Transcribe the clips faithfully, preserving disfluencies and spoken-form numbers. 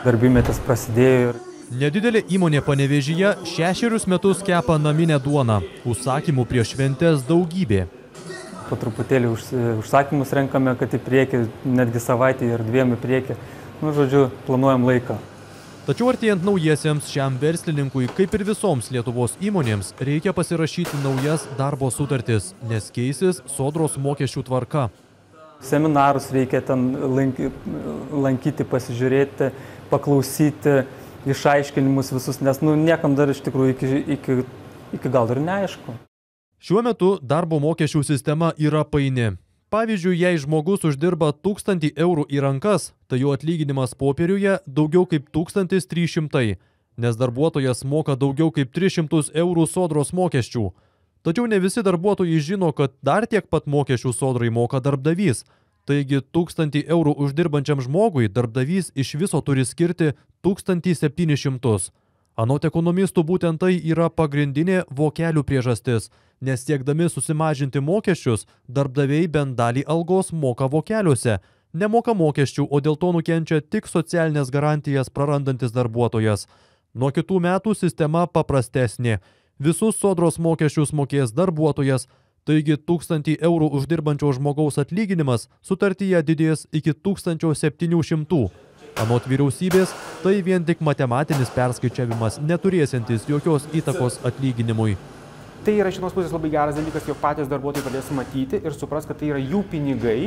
darbymetis prasidėjo. Ir... Nedidelė įmonė Panevėžyje šešerius metus kepa naminę duoną. Užsakymų prieš šventes daugybė. Po truputėlį už, užsakymus renkame, kad į priekį, netgi savaitį ir dviem į priekį. Nu, žodžiu, planuojam laiką. Tačiau artėjant naujiesiems šiam verslininkui, kaip ir visoms Lietuvos įmonėms, reikia pasirašyti naujas darbo sutartis, nes keisis sodros mokesčių tvarka. Seminarus reikia ten lankyti, pasižiūrėti, paklausyti, išaiškinimus visus, nes nu, niekam dar iš tikrųjų iki, iki, iki gal dar neaišku. Šiuo metu darbo mokesčių sistema yra paini. Pavyzdžiui, jei žmogus uždirba tūkstantį eurų į rankas, tai jo atlyginimas popieriuje daugiau kaip tūkstantis trys šimtai, nes darbuotojas moka daugiau kaip tris šimtus eurų sodros mokesčių. Tačiau ne visi darbuotojai žino, kad dar tiek pat mokesčių sodrai moka darbdavys. Taigi tūkstantį eurų uždirbančiam žmogui darbdavys iš viso turi skirti tūkstantį septynis šimtus. Anot ekonomistų būtent tai yra pagrindinė vokelių priežastis, nes siekdami susimažinti mokesčius, darbdaviai bent dalį algos moka vokeliuose, nemoka mokesčių, o dėl to nukenčia tik socialinės garantijas prarandantis darbuotojas. Nuo kitų metų sistema paprastesnė. Visus sodros mokesčius mokės darbuotojas, taigi tūkstantį eurų uždirbančio žmogaus atlyginimas sutartyje didės iki tūkstančio septynių šimtų. Anot vyriausybės, tai vien tik matematinis perskaičiavimas, neturėsiantis jokios įtakos atlyginimui. Tai yra iš vienos pusės labai geras dalykas, jog patys darbuotojai pradės matyti ir supras, kad tai yra jų pinigai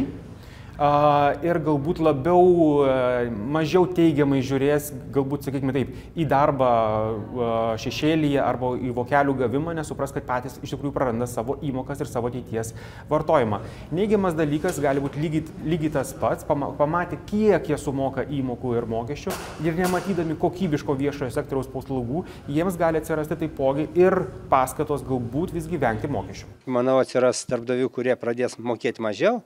ir galbūt labiau, mažiau teigiamai žiūrės, galbūt, sakykime taip, į darbą šešėlyje arba į vokelių gavimą, nes supras, kad patys iš tikrųjų praranda savo įmokas ir savo ateities vartojimą. Neigiamas dalykas gali būti lygiai, lygiai tas pats, pamatė, kiek jie sumoka įmokų ir mokesčių ir nematydami kokybiško viešojo sektoriaus paslaugų, jiems gali atsirasti taipogi ir paskatos galbūt visgi vengti mokesčių. Manau, atsiras darbdavių, kurie pradės mokėti mažiau.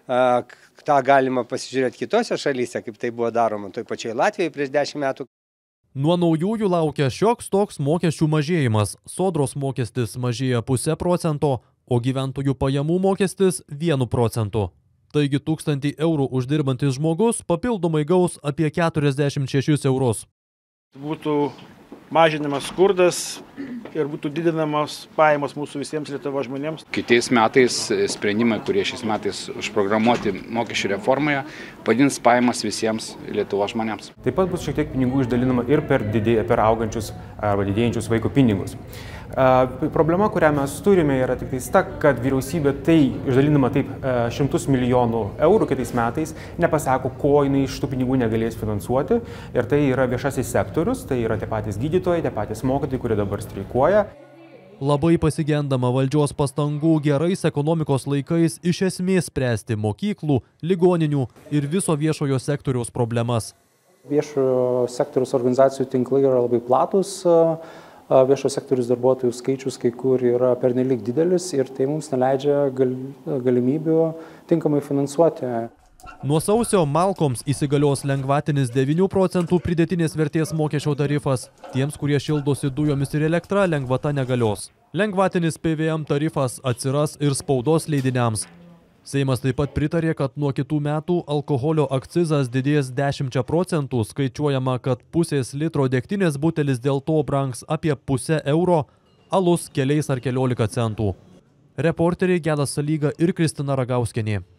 Ta galima pasižiūrėti kitose šalyse, kaip tai buvo daroma, toj pačiai Latvijai prieš dešimt metų. Nuo naujųjų laukia šioks toks mokesčių mažėjimas. Sodros mokestis mažėja pusę procento, o gyventojų pajamų mokestis vienu procentu. Taigi tūkstantį eurų uždirbantis žmogus papildomai gaus apie keturiasdešimt šešis eurus. Būtų mažinamas skurdas ir būtų didinamos pajamos mūsų visiems Lietuvos žmonėms. Kitais metais sprendimai, kurie šiais metais užprogramuoti mokesčių reformoje, padins pajamas visiems Lietuvos žmonėms. Taip pat bus šiek tiek pinigų išdalinama ir per, didė, per augančius arba didėjančius vaiko pinigus. Problema, kurią mes turime, yra tik ta, kad vyriausybė tai išdalinama taip šimtus milijonų eurų kitais metais, nepasako, ko jinai iš tų pinigų negalės finansuoti. Ir tai yra viešasis sektorius, tai yra tie patys gydytojai, tie patys mokytojai, kurie dabar streikuoja. Labai pasigendama valdžios pastangų gerais ekonomikos laikais iš esmės spręsti mokyklų, ligoninių ir viso viešojo sektoriaus problemas. Viešojo sektoriaus organizacijų tinklai yra labai platus. Viešo sektoriaus darbuotojų skaičius kai kur yra pernelyg didelis ir tai mums neleidžia gal, galimybių tinkamai finansuoti. Nuo sausio malkoms įsigalios lengvatinis devynių procentų pridėtinės vertės mokesčio tarifas. Tiems, kurie šildosi dujomis ir elektra, lengvata negalios. Lengvatinis P V M tarifas atsiras ir spaudos leidiniams. Seimas taip pat pritarė, kad nuo kitų metų alkoholio akcizas didės dešimčia procentų, skaičiuojama, kad pusės litro degtinės butelis dėl to brangs apie pusę euro, alus keliais ar keliolika centų. Reporteriai Gedas Salyga ir Kristina Ragauskienė.